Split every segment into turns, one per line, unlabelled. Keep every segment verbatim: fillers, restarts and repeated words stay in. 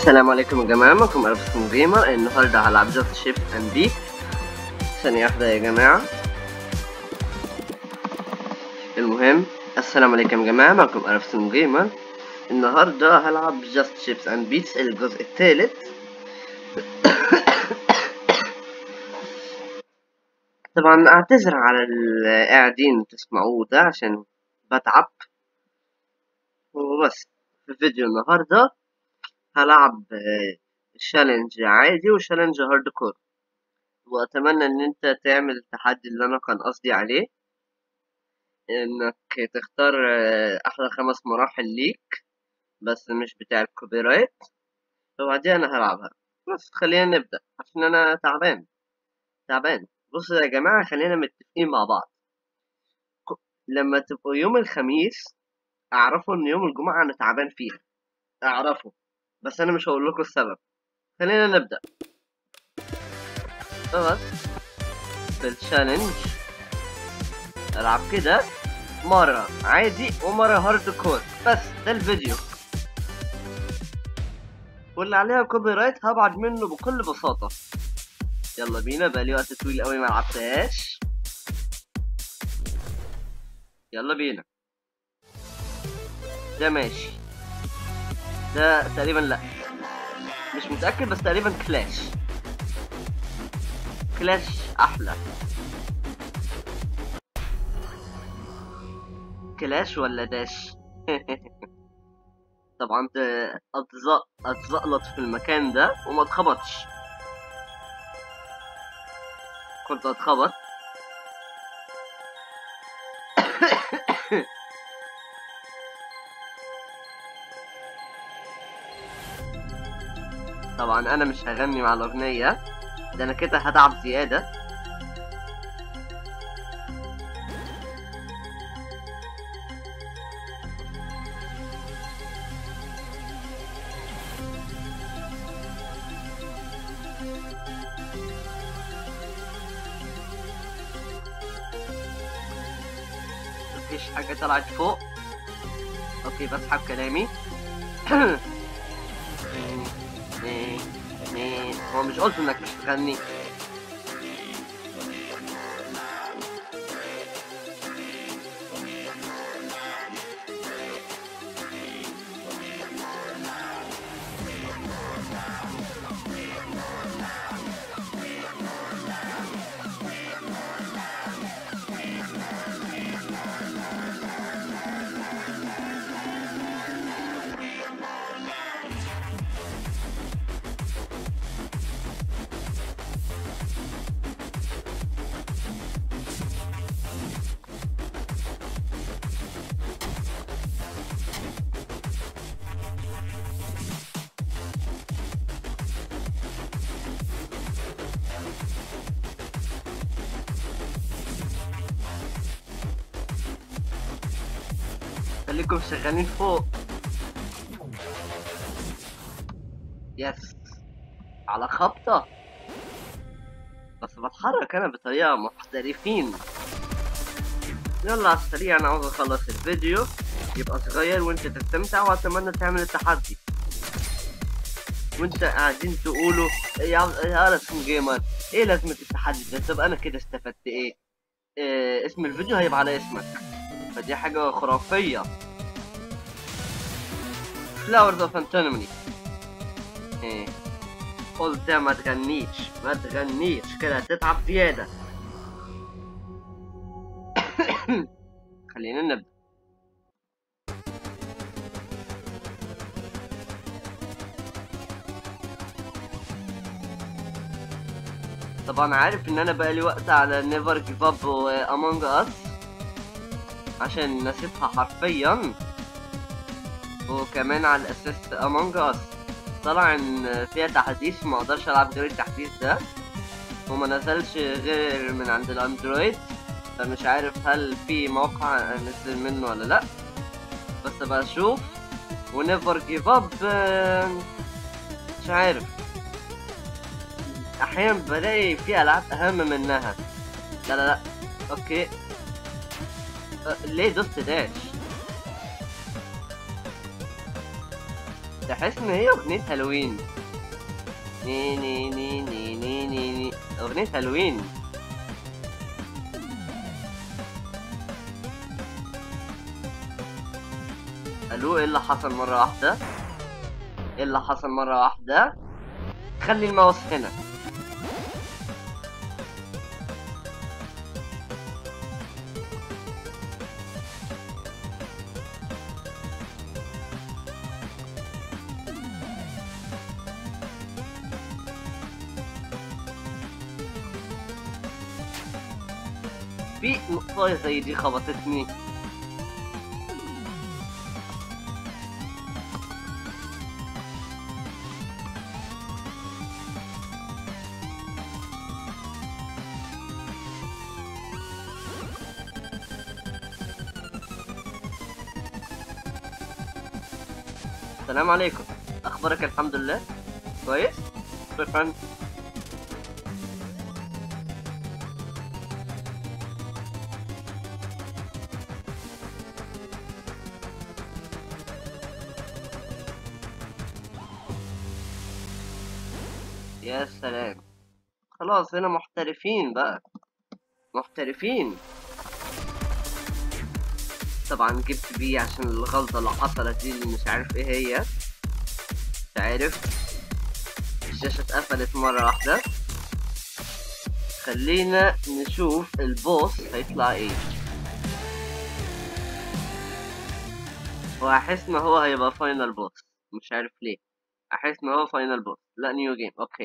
السلام عليكم يا جماعة، معكم أرفسكم جيمر. النهاردة هلعب جاست شيب اند بيت. ثانية واحدة يا جماعة. المهم السلام عليكم يا جماعة، معكم أرفسكم جيمر. النهاردة هلعب جاست شيبس اند بيتس الجزء الثالث. طبعا اعتذر على القاعدين تسمعوه ده عشان بتعب وبس. في فيديو النهاردة هلعب شالنج عادي وشالنج هارد كور، واتمنى ان انت تعمل التحدي اللي انا كان قصدي عليه، انك تختار احلى خمس مراحل ليك بس مش بتاع الكوبي رايت، وبعدين انا هلعبها. بس خلينا نبدأ عشان انا تعبان تعبان. بصوا يا جماعة، خلينا متفقين مع بعض. لما تبقوا يوم الخميس اعرفوا ان يوم الجمعة انا تعبان فيها، اعرفوا، بس انا مش هقول لكم السبب. خلينا نبدأ. خلاص، في الشالنج العب كده مرة عادي ومرة هارد كور، بس ده الفيديو، واللي عليها كوبي رايت هبعد منه بكل بساطة. يلا بينا، بقالي وقت طويل قوي ما لعبتهاش. يلا بينا. ده ماشي، ده تقريبا لا، مش متأكد، بس تقريبا كلاش. كلاش احلى. كلاش ولا داش؟ طبعا اتزق اتزقلط في المكان ده وما اتخبطش. كنت اتخبط. طبعا انا مش هغني مع الاغنية، ده انا كده هتعب زيادة. مفيش حاجة طلعت فوق. اوكي، بسحب كلامي. هو مش قلت انك مش تغني؟ خليكم شغالين فوق. يس، على خبطة، بس بتحرك انا بطريقة محترفين. يلا على السريع، انا عاوز اخلص الفيديو يبقى صغير وانت تستمتع، واتمنى تعمل التحدي. وانت قاعدين تقولوا يا يا رسم جيمر ايه لازمة التحدي ده؟ طب انا كده استفدت ايه؟ إيه اسم الفيديو هيبقى على اسمك، فدي حاجة خرافية. Flowers of Antimony. ايه قلت ما تغنيش ما تغنيش كده هتتعب زيادة. خلينا نبدأ. طبعا عارف ان انا بقالي وقت على نيفر جيف اب وامونج اس عشان نسيتها حرفيا، وكمان على الاساس امونج اس طلع ان فيها تحديث ما اقدرش العب غير التحديث ده، وما نزلش غير من عند الاندرويد، فمش عارف هل في موقع نزل منه ولا لا، بس بشوف. ونيفر جيف اب مش عارف، احيانا بلاقي في العاب اهم منها. لا لا لا، اوكي. أه ليه دوست داش؟ تحس ان هي اغنية هالوين. ني ني ني ني ني ني ني اغنية هالوين. الو، ايه اللي حصل مرة واحدة؟ ايه اللي حصل مرة واحدة؟ خلي الماوس هنا. في نقطة زي دي خبطتني. السلام عليكم، اخبارك؟ الحمد لله كويس. شكرا. يا سلام، خلاص هنا محترفين بقى، محترفين. طبعا جبت بيه عشان الغلطة اللي حصلت دي اللي مش عارف ايه هي. مش عارف، الشاشة اتقفلت مرة واحدة. خلينا نشوف البوس هيطلع ايه. واحس ان هو هيبقى فاينل بوس، مش عارف ليه احس ان هو فاينل بوس. لا، نيو جيم. اوكي.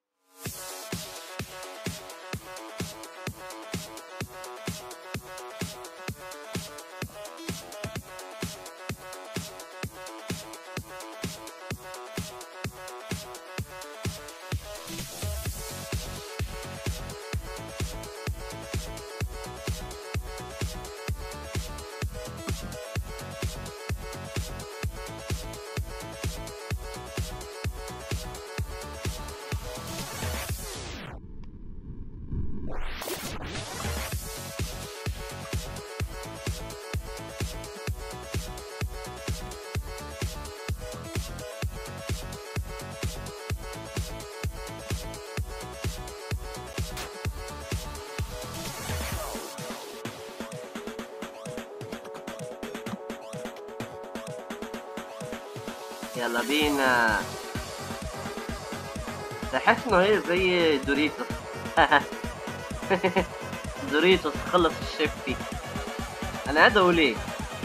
يلا بينا. تحس انه هي زي دوريتوس. دوريتوس خلص الشيف فيه. انا قاعد اقول ايه؟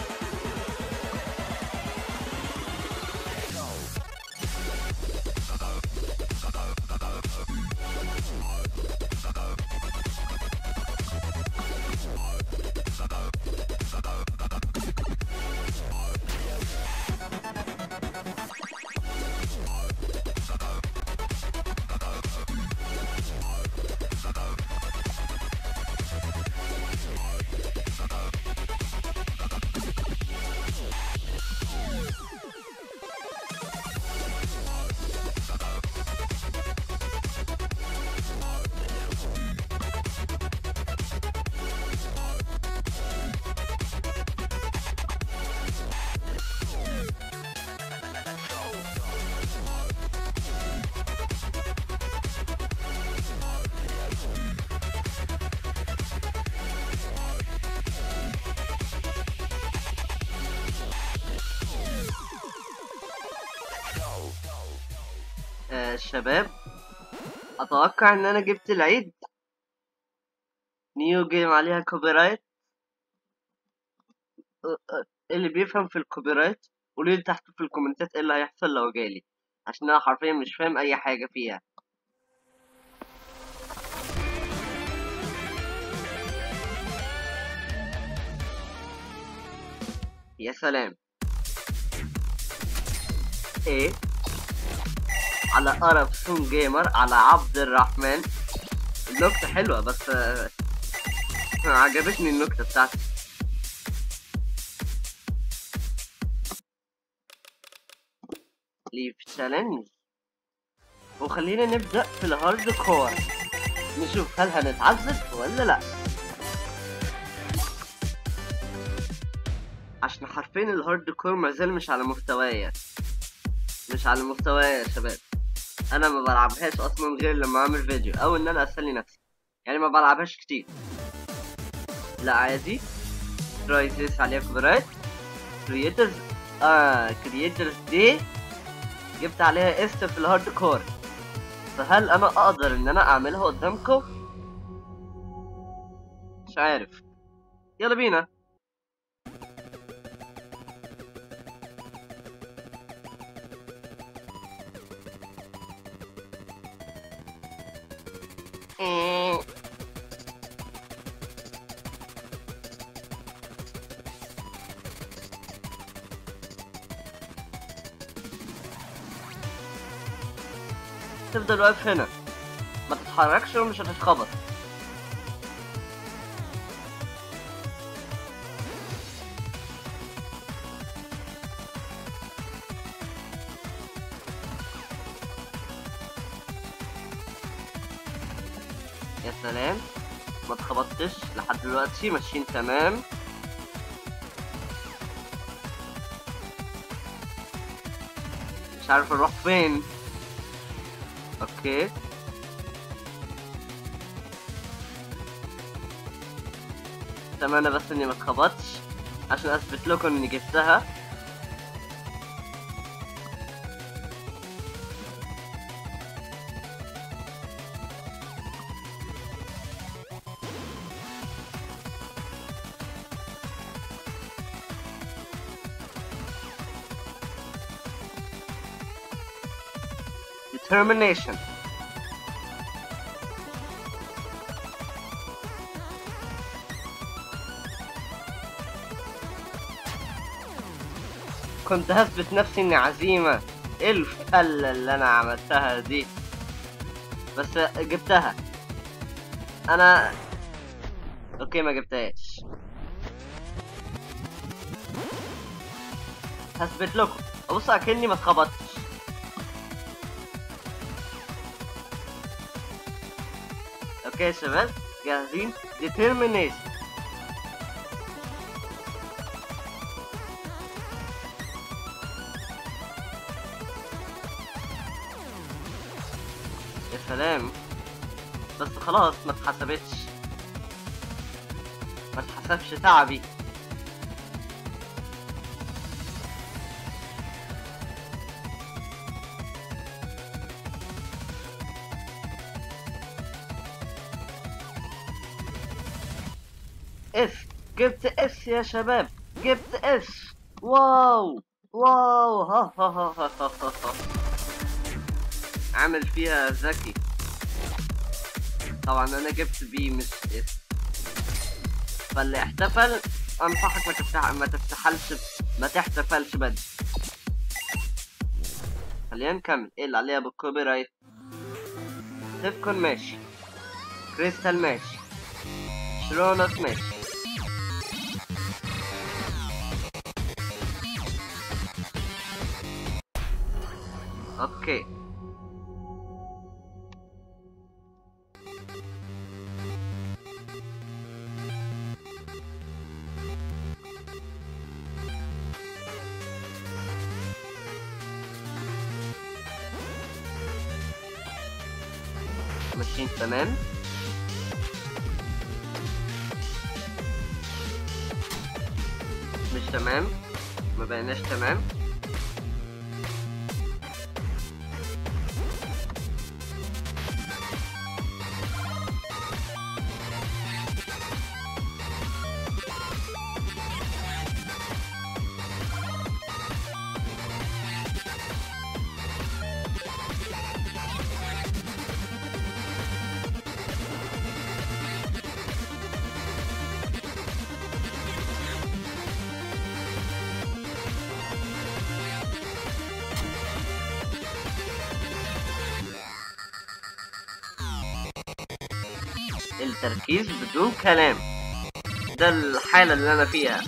آه الشباب، اتوقع ان انا جبت العيد. نيو جيم عليها كوبي رايت. آه، آه، اللي بيفهم في الكوبي رايت قولوا لي تحت في الكومنتات ايه اللي هيحصل لو جالي، عشان انا حرفيا مش فاهم اي حاجه فيها. يا سلام. ايه على قرب سون جيمر على عبد الرحمن. النكتة حلوة بس آه، عجبتني النكتة بتاعتي. ليف تشالنج. وخلينا نبدأ في الهارد كور، نشوف هل هنتعذب ولا لا، عشان حرفيا الهارد كور مازال مش على مستوايا. مش على المستوى يا شباب. انا ما بلعبهاش اصلا غير لما اعمل فيديو او ان انا اسلي نفسي، يعني ما بلعبهاش كتير. لا عادي. كرايسيس عليها كوبرايت. كرييترز اه كرييترز دي جبت عليها است في الهارد كور، فهل انا اقدر ان انا اعملها قدامكم؟ مش عارف. يلا بينا. تفضل واقف هنا، ما تتحركش ومش هتتخبط. يا سلام، ما اتخبطتش لحد دلوقتي، ماشيين تمام. مش عارف اروح فين. اوكي اتمنى بس اني ما اتخبطش عشان اثبت لكم اني جبتها. determination. كنت هثبت نفسي اني عزيمة. ايه الفلة اللي انا عملتها دي؟ بس جبتها انا. اوكي ما جبتهاش. هثبت لكم. ابص اكني ما اتخبطتش. اوكي يا شباب جاهزين؟ determination. يا سلام، بس خلاص ما اتحسبتش، ما اتحسبش تعبي. اس. جبت اس يا شباب، جبت اس. واو واو ها ها ها ها ها ها ها. عامل فيها ذكي. طبعا انا جبت بي مش اس، فاللي احتفل انصحك ما تفتح ما تفتحلش ما تحتفلش بدري. خلينا نكمل. ايه اللي عليها بالكوبي رايت؟ تفكن ماشي، كريستال ماشي، شرونوس ماشي. اوكي ماشيين تمام. مش تمام، ما بقيناش تمام. التركيز بدون كلام، ده الحالة اللي أنا فيها.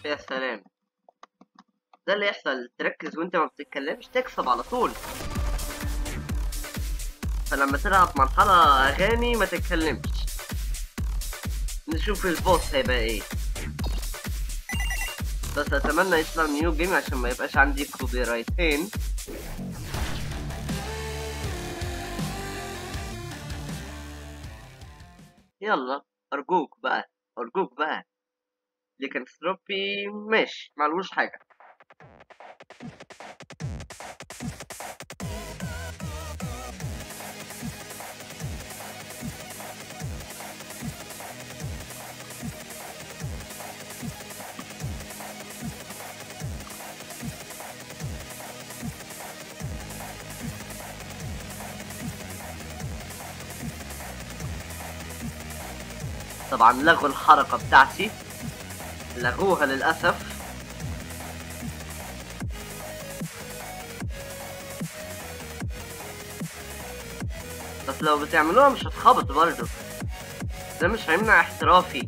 يا سلام، ده اللي يحصل، تركز وانت ما بتتكلمش تكسب على طول. فلما تلعب مرحلة اغاني ما تتكلمش. نشوف البوس هيبقى ايه. بس اتمنى يطلع نيو جيم عشان ما يبقاش عندي كوبي رايتين. يلا ارجوك بقى، ارجوك بقى. لكن ستروبي ماشي معلوش حاجة. طبعا لغوا الحركة بتاعتي، لغوها للأسف. بس لو بتعملوها مش هتخبط برضه، ده مش هيمنع احترافي.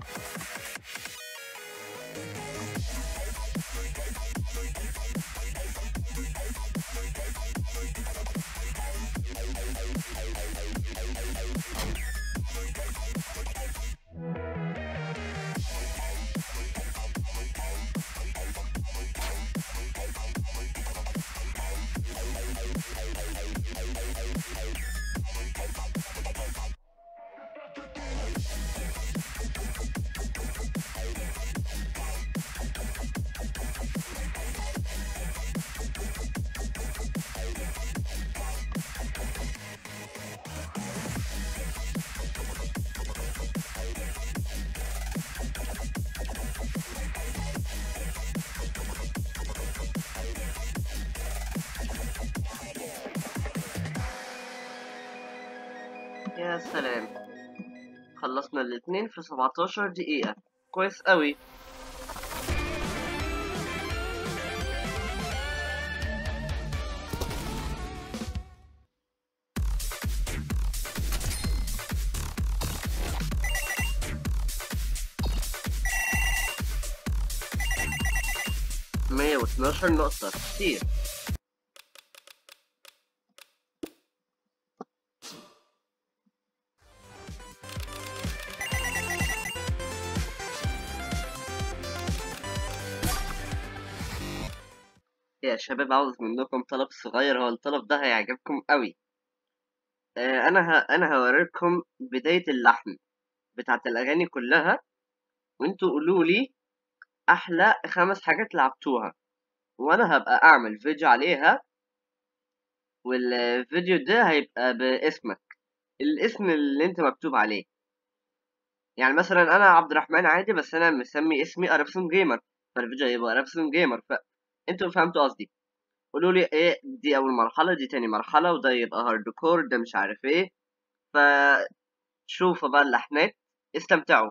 يا سلام، خلصنا الاتنين في سبعتاشر دقيقة، كويس قوي. مية واتناشر نقطة، كتير. يا شباب عاوز منكم طلب صغير، هو الطلب ده هيعجبكم قوي. آه انا ه... انا هوريكم بداية اللحن بتاعت الاغاني كلها، وانتوا قولوا لي احلى خمس حاجات لعبتوها، وانا هبقى اعمل فيديو عليها، والفيديو ده هيبقى باسمك، الاسم اللي انت مكتوب عليه. يعني مثلا انا عبد الرحمن عادي، بس انا مسمي اسمي ارابسون جيمر، فالفيديو هيبقى ارابسون جيمر. فانتوا فهمتوا قصدي. قولوا لي ايه دي اول مرحله، دي تاني مرحله، وده يبقى هارد كور، ده مش عارف ايه. فشوفوا بقى اللحنات، استمتعوا.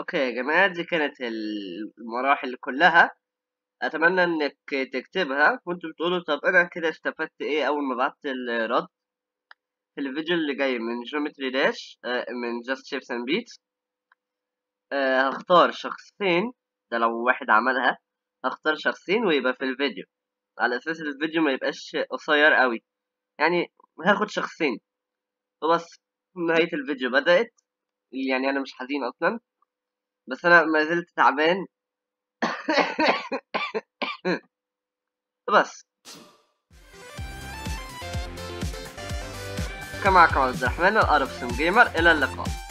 اوكي يا جماعة، دي كانت المراحل كلها. اتمنى انك تكتبها وانتوا بتقولوا طب انا كده استفدت ايه اول ما بعت الرد. في الفيديو اللي جاي من جيومتري داش من جاست شيبس اند بيتس هختار شخصين. ده لو واحد عملها، هختار شخصين ويبقى في الفيديو، على اساس الفيديو ما يبقاش قصير قوي. يعني هاخد شخصين وبس. نهاية الفيديو بدأت. يعني انا مش حزين اصلا، بس انا ما زلت تعبان. بس كان معكم عبد الرحمن الأرب سم جيمر، إلى اللقاء.